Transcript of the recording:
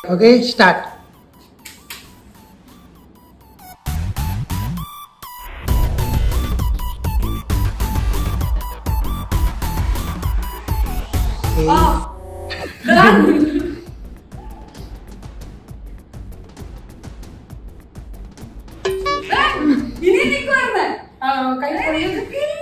Okay, start. Done. Ini nih keluar, Mbak. Kayak